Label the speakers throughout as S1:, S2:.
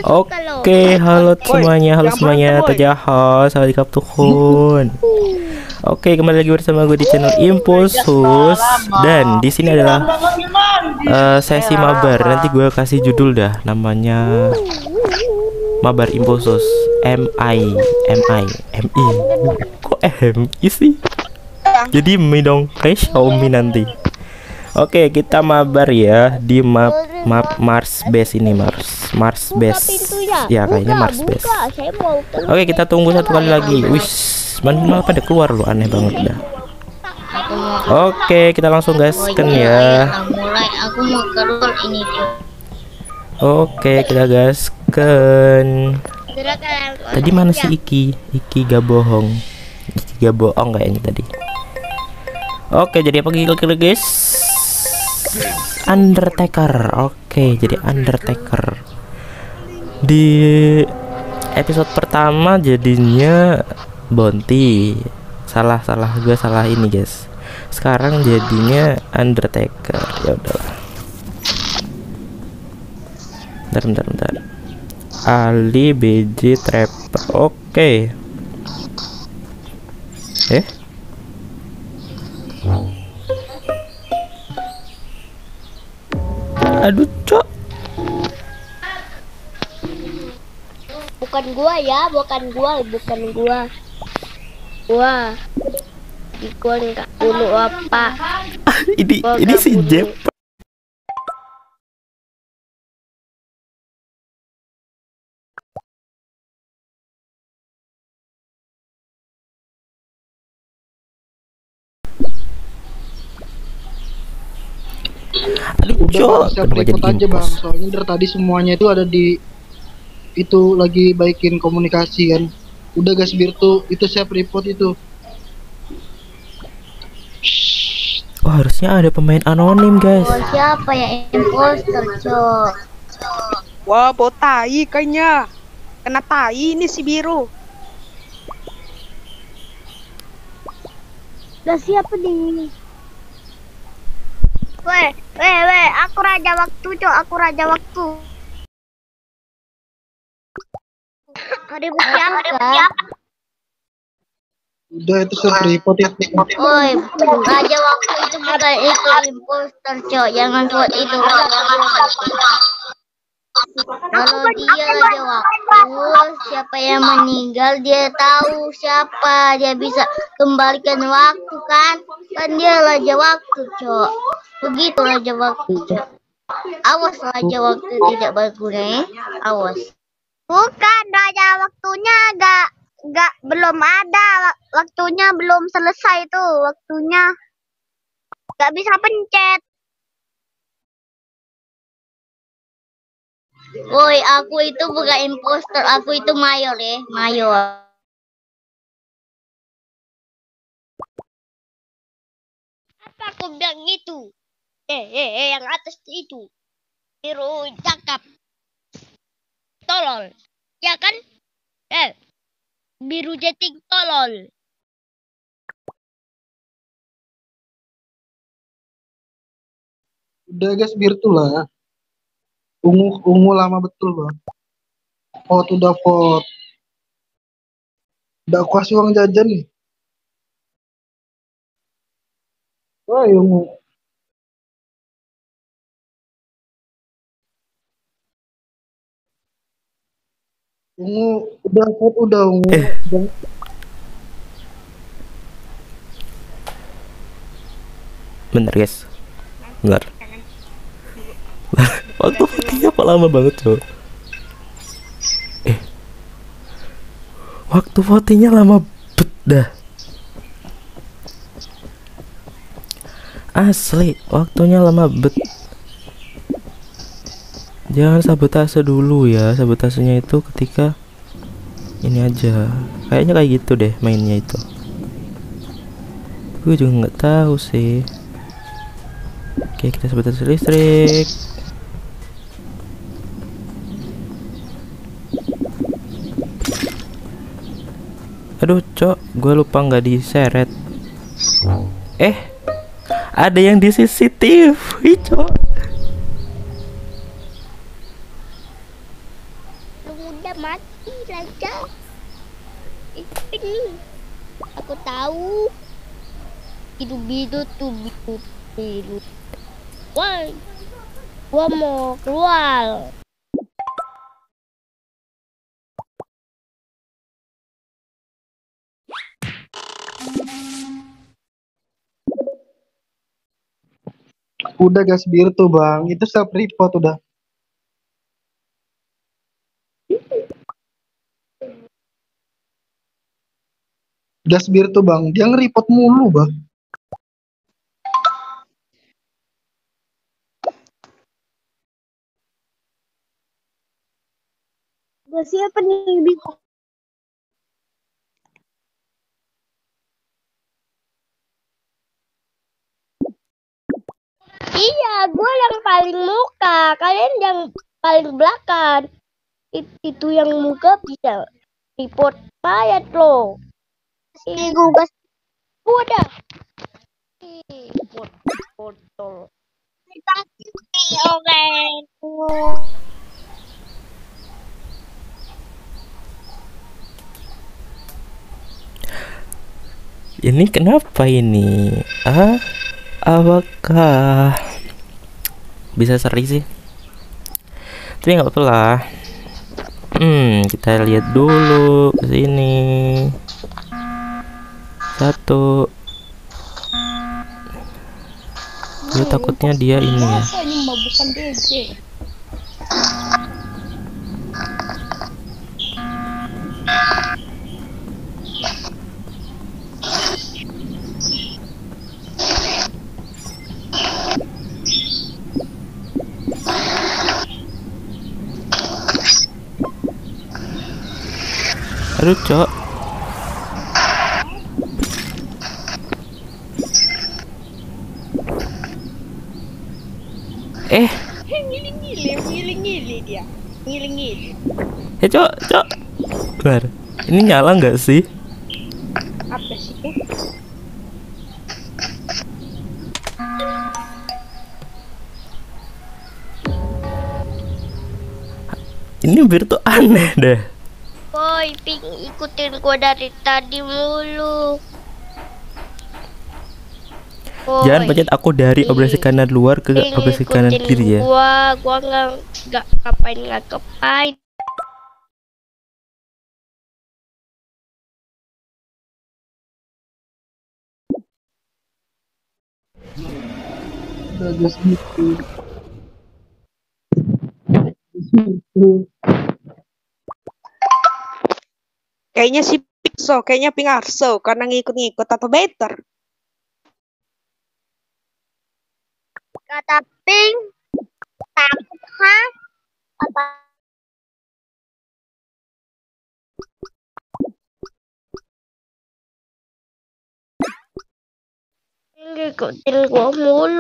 S1: Oke, halo semuanya, Tajahos, sawadikap tuhun. Oke, kembali lagi bersama gue di channel Impulsus dan di sini adalah sesi mabar. Nanti gue kasih judul dah, namanya Mabar Impulsus. MI. Kok MI sih? Jadi Mi dong, kayak Xiaomi nanti. Oke, kita mabar ya di map Mars Base ini, Mars Base. Ya, kayaknya Mars Base. Oke, kita tunggu satu kali lagi. Wis, malah pada keluar loh, aneh banget dah. Oke, kita langsung gaskan ya.
S2: Aku mau keluar ini.
S1: Oke, kita gaskan. Tadi mana sih Iki? Iki gak bohong. Iki gak bohong kayaknya tadi. Oke, jadi apa guys? Undertaker. Oke, jadi Undertaker. Di episode pertama jadinya Bounty. Salah gue salah ini, guys. Sekarang jadinya Undertaker. Ya udahlah. Bentar. Ali BJ Trapper. Oke. Aduh, cok.
S2: Bukan gua ya, bukan gua. Gua enggak bunuh apa.
S1: ini si Jep. Aduh,
S3: udah
S1: cok.
S3: Bang, ikut aja Bang, soalnya dari tadi semuanya itu ada di itu lagi baikin komunikasi kan. Udah gas Birtu itu siap report itu.
S1: Oh, harusnya ada pemain anonim, guys.
S2: Oh, siapa ya imposter, cok?
S4: Wah, bau tai kayaknya. Kena tai ini si biru.
S2: Udah siapa nih? Weh, aku raja waktu, cok. Aku raja waktu. Ada bukti apa?
S3: Udah itu siap report ya.
S2: Oi, raja waktu itu bukan itu imposter, cok. Jangan buat itu. Kalau dia raja waktu, siapa yang meninggal dia tahu siapa, dia bisa kembalikan waktu kan? Kan dia raja waktu, cok. Begitu raja waktu, cok. Awas raja waktu tidak berguna, awas. Bukan, raja waktunya belum ada, waktunya belum selesai tuh, waktunya nggak bisa pencet. Woi, aku itu bukan imposter, aku itu mayor ya, mayor. Apa aku bilang itu? Yang atas itu biru cakap, tolol, ya kan? Biru jetting tolol.
S3: Udah gas Birtu lah. Ungu lama betul Bang. Udah vote. Udah aku kasih uang jajan nih. Woi ungu. Ungu udah vote udah ungu.
S1: Bentar, guys. Bentar. Waktu votingnya kok lama banget, cok. Waktu votingnya lama bet dah. Asli, waktunya lama bet. Jangan sabotase dulu ya. Sabotasenya itu ketika ini aja. Kayaknya kayak gitu deh mainnya itu. Gue juga nggak tahu sih. Oke, kita sabotase listrik. Aduh, cok, gue lupa nggak diseret. Ada yang di CCTV, cok.
S2: mati aja. Ini aku tahu. Bidu-bidu tuh bidu. Wah, gua mau keluar.
S3: Udah gas biru tuh bang, itu self report udah. Gas biru tuh bang, dia nge-report mulu bang.
S2: Gua siapa nih bingung. Iya, gue yang paling muka, kalian yang paling belakang. Itu yang muka bisa report payat loh. Ini gue udah. Botol. Oke.
S1: Ini kenapa ini? Apakah bisa seri sih? Tapi nggak apa-apa lah. Kita lihat dulu ke sini. Satu. Gue takutnya dia ini ya.
S2: Bukan DJ.
S1: Aduh, Cok.
S4: Ngiling-ngiling dia. Ngiling-ngiling.
S1: Cok. Bentar. Ini nyala nggak sih?
S4: Apa sih?
S1: Ini bir tuh aneh deh.
S2: Boy, Pink ikutin gua dari tadi mulu. Boy,
S1: Jangan pencet aku dari operasi kanan luar ke
S2: Pink
S1: operasi kanan
S2: ikutin
S1: kiri ya.
S2: Gua nggak ngapain.
S3: Udah gas biru.
S4: Kayaknya si Pixo, kayaknya Pingarso karena ngikut-ngikut atau better.
S2: Kata Pink, takut hah? Apa? Ngikutin gua mulu.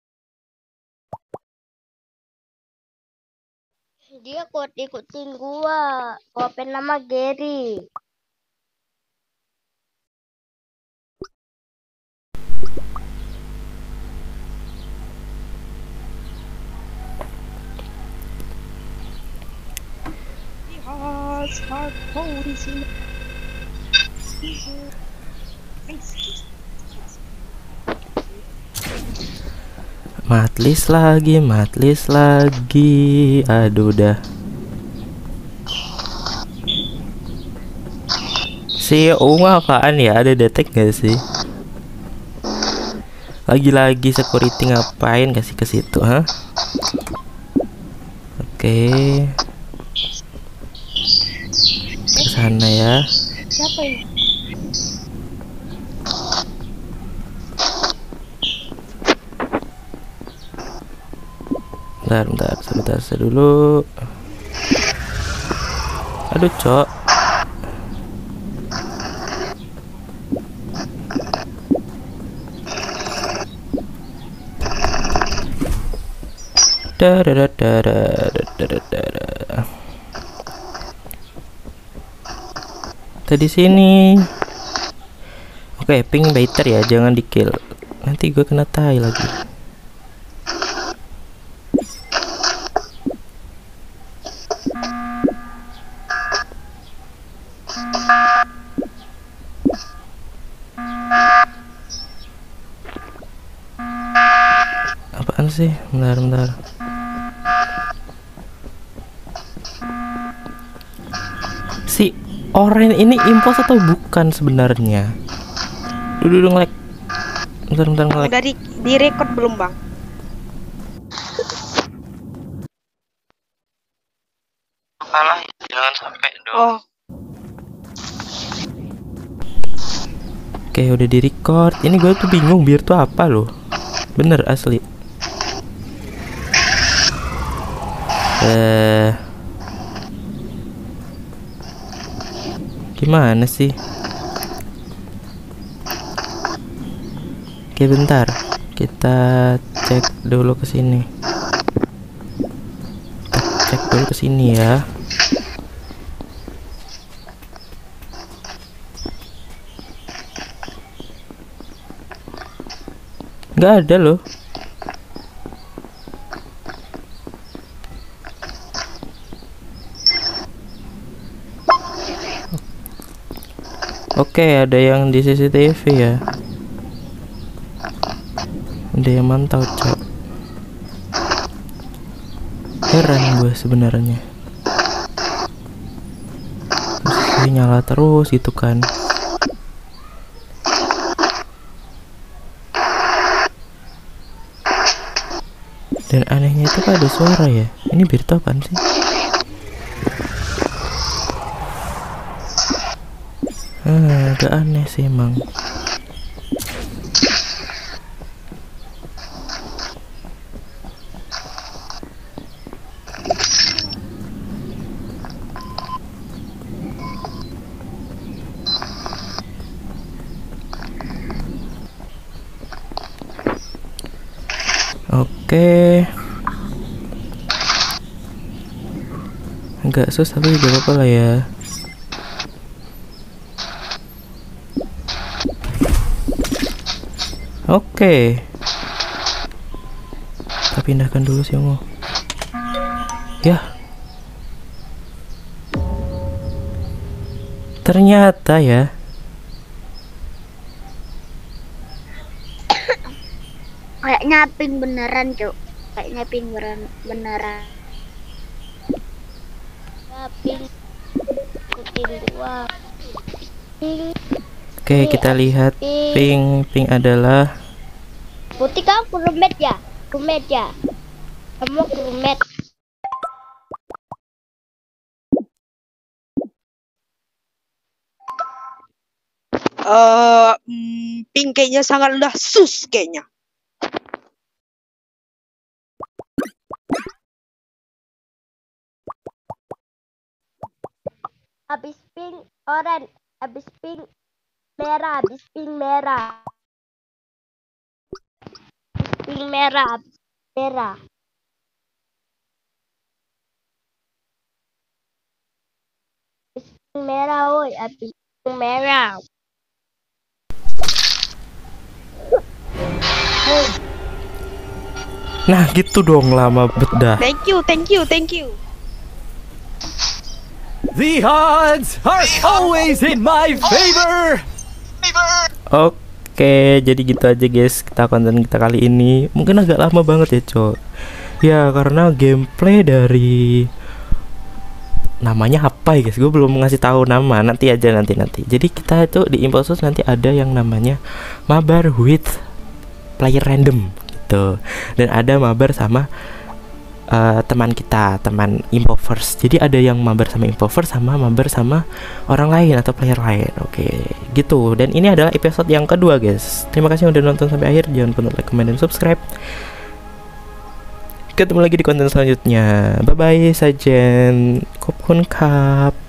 S2: Dia kuat ikutin gua. Gua pengen nama Gary.
S1: Matlis lagi. Aduh dah. Si Unga apaan ya? Ada detek gak sih? Lagi-lagi security ngapain kasih ke situ, ha? Oke. Ke sana ya.
S4: Siapa ini?
S1: Bentar, sabotase dulu. Aduh, Cok. Tadi sini. Oke, ping baiter ya, jangan di kill. Nanti gue kena tai lagi. Apaan sih? Bentar. Si Oren ini impos atau bukan sebenarnya? Dulu nge-lag. Bentar nge-lag.
S4: Udah di record belum bang?
S1: Salah, jangan sampai dong.
S4: Oh.
S1: Oke, udah di record. Ini gue tuh bingung biar tuh apa loh. Bener asli. Gimana sih? Oke, bentar. Kita cek dulu ke sini. Cek dulu ke sini ya. Nggak ada loh. Oke, ada yang di CCTV ya. Ada yang mantau, cok. Heran gue sebenarnya. Masih nyala terus gitu kan. Dan anehnya itu kan ada suara ya. Ini berita apaan sih? Agak aneh sih emang. Oke. Agak susah tapi gak apa-apa lah ya. Oke. Kita pindahkan dulu sih, Ongo. Ya. Ternyata ya.
S2: Kayaknya ping beneran, Cuk. Kayaknya ping beneran. Ping ikutin gua.
S1: Oke, kita lihat ping adalah
S2: Putih, kamu kurumet ya? Kurumet ya? Kamu kurumet.
S4: Pink kayaknya sangat udah sus kayaknya.
S2: Habis pink orange, habis pink merah, habis pink merah. Pink merah, habis merah. Habis pink merah, woi, habis pink merah.
S1: Nah gitu dong, lama bedah.
S4: Thank you.
S5: The odds are always in my favor.
S1: Oke, jadi gitu aja guys konten kita kali ini. Mungkin agak lama banget ya, Cok. Ya karena gameplay dari namanya apa ya guys, gue belum ngasih tahu nama, nanti aja nanti. Jadi kita itu di Imposus nanti ada yang namanya mabar with player random gitu, dan ada mabar sama teman kita, teman Impovers. Jadi ada yang mabar sama Impovers sama mabar sama orang lain atau player lain. Oke, gitu. Dan ini adalah episode yang kedua, guys. Terima kasih udah nonton sampai akhir. Jangan lupa like, comment, dan subscribe. Ketemu lagi di konten selanjutnya. Bye bye, Sajen. Kopkun Kap.